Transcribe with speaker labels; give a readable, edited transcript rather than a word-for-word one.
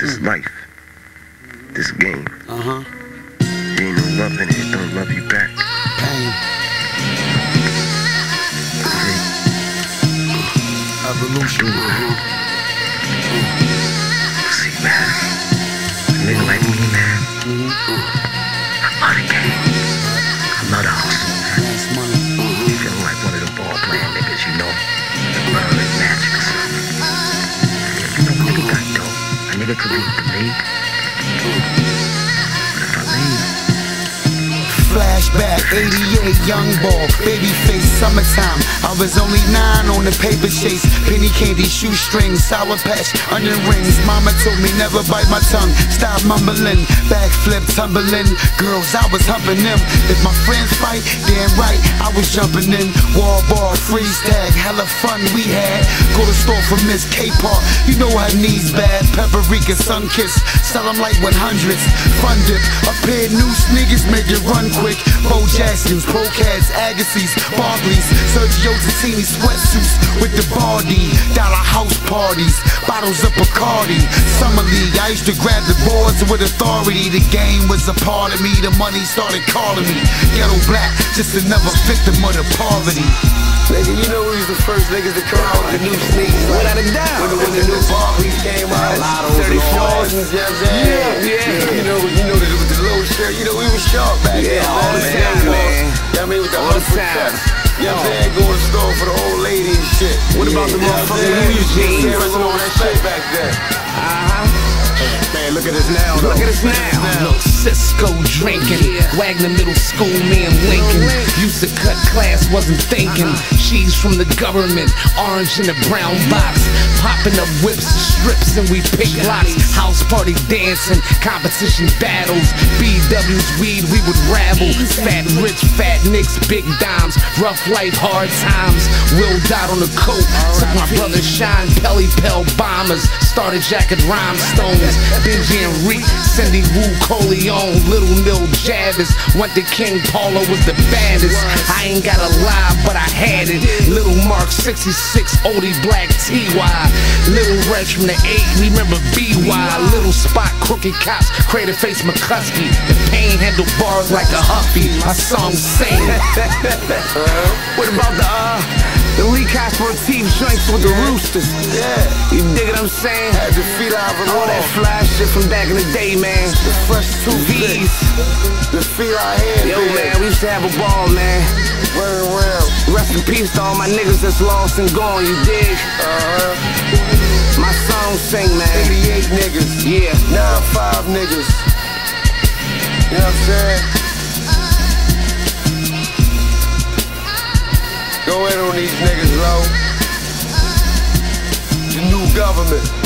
Speaker 1: This life, this game.
Speaker 2: Uh-huh.
Speaker 1: There ain't no love in it, don't love you back.
Speaker 2: Pain. Evolution.
Speaker 1: See, man, a nigga like me, man, I love the game. I love the hustle, man.
Speaker 2: That's money.
Speaker 1: Feeling like one of the ball playing niggas, you know, the bird and magic or something. Yeah, you know, a nigga got dope. A nigga could leave the league. But if I leave,
Speaker 2: Flashback, 88, young ball, baby face, summertime. I was only 9 on the paper chase. Penny candy, shoestrings, sour patch, onion rings. Mama told me never bite my tongue, stop mumbling. Backflip, tumbling, girls, I was humping them. If my friends fight, damn right, I was jumping in. Wall ball, freeze tag, hella fun we had. Go to store for Miss K-Park, you know her knees bad. Paprika, sun kiss, sell them like 100s. Fun dip, a pair of new sneakers make it run quick. Bo Jacksons, Procats, Agassiz, Barclays, Sergio Tacchini sweatsuits with the Bardi. Dollar house parties, bottles of Bacardi. Summer league, I used to grab the boards with authority. The game was a part of me, the money started calling me. Ghetto black, just another victim of the poverty.
Speaker 3: Nigga, you know we was the first niggas to come out with the new sneakers. Without a doubt. When the new Barclays came out, 34s and yeah. You know that with the low shirt, you know we was sharp back then.
Speaker 4: All the time, man.
Speaker 3: Yeah, I mean with the
Speaker 4: all the
Speaker 3: hustle
Speaker 4: time.
Speaker 3: cuts. You know what I'm saying? Go to the store for the old lady and shit.
Speaker 4: What about the motherfucking Louis jeans?
Speaker 3: Yeah, all that shit back there. Man, look at us now.
Speaker 4: Look at us now.
Speaker 5: Look, Cisco drinking, Wagner Middle School, me and Lincoln. Used to cut class, wasn't thinking. Cheese from the government, orange in a brown box. Popping up whips and strips and we pick locks. House party dancing, competition battles. BW's weed, we would rabble. Fat rich, fat nicks, big dimes. Rough life, hard times. Will Dot on the coat. Took my brother Shine, Pelly Pell bombers. Started Jacket Rhinestones. Benji and Reek, Cindy Wu Coleon, Little Mill Javis. Went to King Paulo, was the baddest. I ain't got a lie, but I had it. Little Mark 66, Oldie Black TY. Little Reg from the 8, remember BY. Little Spot, Crooked Cops, Crater Face McCuskey. The pain handle bars like a Huffy. My song sing.
Speaker 4: What about the Lee Sportif joints with the roosters?
Speaker 3: Yeah.
Speaker 4: You dig what I'm saying?
Speaker 3: Had the feet out of
Speaker 4: All that fly shit from back in the day, man.
Speaker 3: The fresh toothpicks.
Speaker 4: V's.
Speaker 3: The feet out here.
Speaker 4: Yo, man, we used to have a ball, man.
Speaker 3: Running around.
Speaker 4: Rest in peace to all my niggas that's lost and gone, you dig? My song sing, man.
Speaker 3: 88 niggas.
Speaker 4: Yeah.
Speaker 3: 9-5 niggas. You know what I'm saying? Go in on these niggas, low. The new government.